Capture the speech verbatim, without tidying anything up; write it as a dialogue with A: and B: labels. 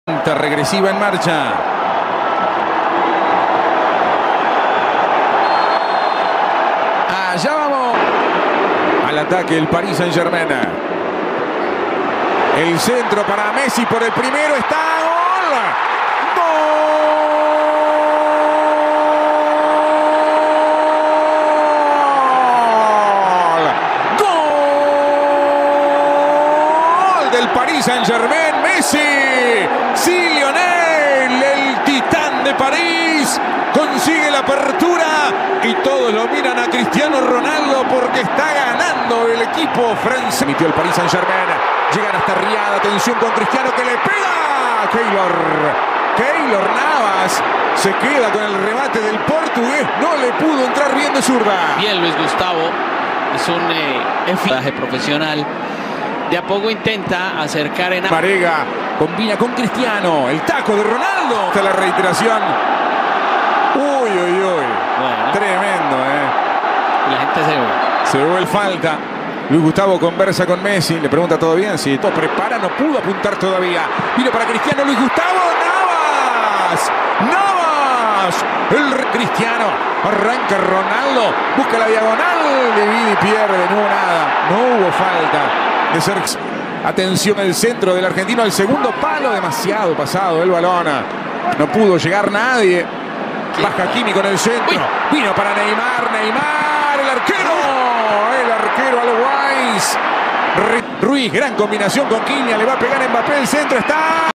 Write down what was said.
A: Regresiva en marcha. Allá vamos. Al ataque el Paris Saint-Germain. El centro para Messi por el primero. Está gol. Gol. Gol del Paris Saint-Germain. Messi. Sí, Lionel, el titán de París, consigue la apertura y todos lo miran a Cristiano Ronaldo porque está ganando el equipo francés. Metió el Paris Saint-Germain, llegan hasta Riad, atención con Cristiano que le pega. Keylor, Keylor Navas se queda con el remate del portugués, no le pudo entrar bien de zurda.
B: Bien Luis Gustavo, es un eh, enfilaje profesional. De a poco intenta acercar en...
A: Marega combina con Cristiano. El taco de Ronaldo. Esta es la reiteración. Uy, uy, uy.
B: Bueno,
A: tremendo, ¿eh?
B: La gente se ve.
A: Se vuelve falta. Luis Gustavo conversa con Messi. Le pregunta todo bien. Si todo prepara, no pudo apuntar todavía. Vino para Cristiano. Luis Gustavo. Navas. Navas. El Cristiano. Arranca Ronaldo. Busca la diagonal. Divide y pierde. No hubo nada. No hubo falta. De ser... Atención el centro del argentino al segundo palo. Demasiado pasado el balón. No pudo llegar nadie. Baja Kimi con el centro. Uy. Vino para Neymar. Neymar. El arquero. El arquero Alois. Ruiz. Gran combinación con Quiña. Le va a pegar Mbappé. El centro está.